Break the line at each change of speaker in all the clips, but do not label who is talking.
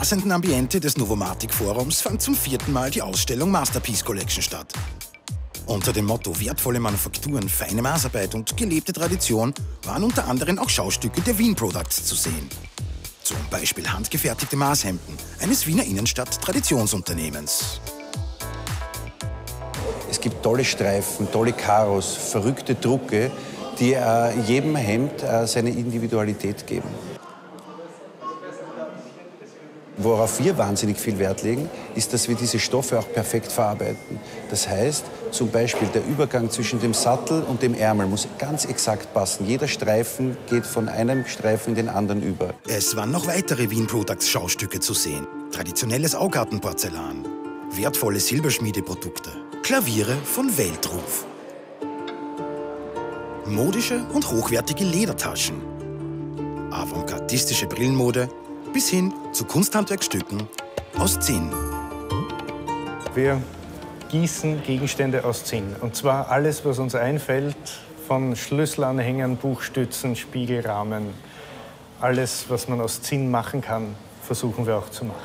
rasenden Ambiente des Novomatic Forums fand zum 4. Mal die Ausstellung Masterpiece Collection statt. Unter dem Motto wertvolle Manufakturen, feine Maßarbeit und gelebte Tradition waren unter anderem auch Schaustücke der Wien Products zu sehen. Zum Beispiel handgefertigte Maßhemden eines Wiener Innenstadt-Traditionsunternehmens.
Es gibt tolle Streifen, tolle Karos, verrückte Drucke, die jedem Hemd seine Individualität geben. Worauf wir wahnsinnig viel Wert legen, ist, dass wir diese Stoffe auch perfekt verarbeiten. Das heißt, zum Beispiel der Übergang zwischen dem Sattel und dem Ärmel muss ganz exakt passen. Jeder Streifen geht von einem Streifen in den anderen über.
Es waren noch weitere Wien Products Schaustücke zu sehen. Traditionelles Augartenporzellan, wertvolle Silberschmiedeprodukte, Klaviere von Weltruf, modische und hochwertige Ledertaschen, avantgardistische Brillenmode bis hin zu Kunsthandwerkstücken aus Zinn.
Wir gießen Gegenstände aus Zinn. Und zwar alles, was uns einfällt, von Schlüsselanhängern, Buchstützen, Spiegelrahmen. Alles, was man aus Zinn machen kann, versuchen wir auch zu machen.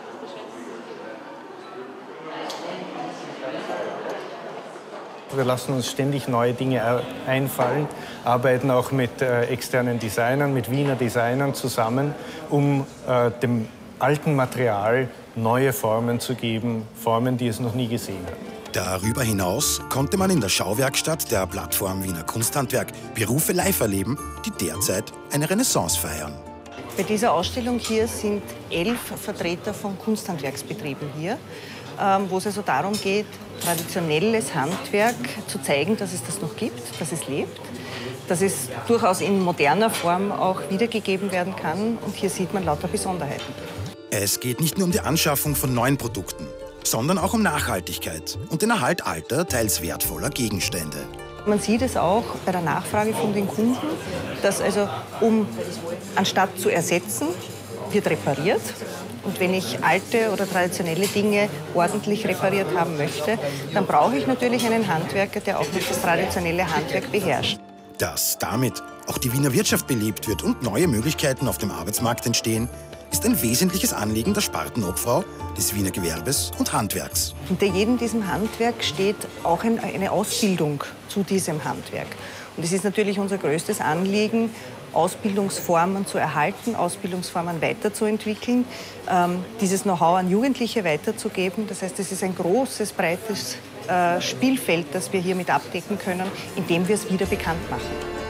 Wir lassen uns ständig neue Dinge einfallen, arbeiten auch mit externen Designern, mit Wiener Designern zusammen, um dem alten Material neue Formen zu geben, Formen, die es noch nie gesehen hat.
Darüber hinaus konnte man in der Schauwerkstatt der Plattform Wiener Kunsthandwerk Berufe live erleben, die derzeit eine Renaissance feiern.
Bei dieser Ausstellung hier sind 11 Vertreter von Kunsthandwerksbetrieben hier, wo es also darum geht, traditionelles Handwerk zu zeigen, dass es das noch gibt, dass es lebt, dass es durchaus in moderner Form auch wiedergegeben werden kann. Und hier sieht man lauter Besonderheiten.
Es geht nicht nur um die Anschaffung von neuen Produkten, sondern auch um Nachhaltigkeit und den Erhalt alter, teils wertvoller Gegenstände.
Man sieht es auch bei der Nachfrage von den Kunden, dass also anstatt zu ersetzen, wird repariert. Und wenn ich alte oder traditionelle Dinge ordentlich repariert haben möchte, dann brauche ich natürlich einen Handwerker, der auch noch das traditionelle Handwerk beherrscht.
Dass damit auch die Wiener Wirtschaft belebt wird und neue Möglichkeiten auf dem Arbeitsmarkt entstehen, ist ein wesentliches Anliegen der Spartenobfrau des Wiener Gewerbes und Handwerks.
Hinter jedem diesem Handwerk steht auch eine Ausbildung zu diesem Handwerk. Und es ist natürlich unser größtes Anliegen, Ausbildungsformen zu erhalten, Ausbildungsformen weiterzuentwickeln, dieses Know-how an Jugendliche weiterzugeben. Das heißt, es ist ein großes, breites Spielfeld, das wir hiermit abdecken können, indem wir es wieder bekannt machen.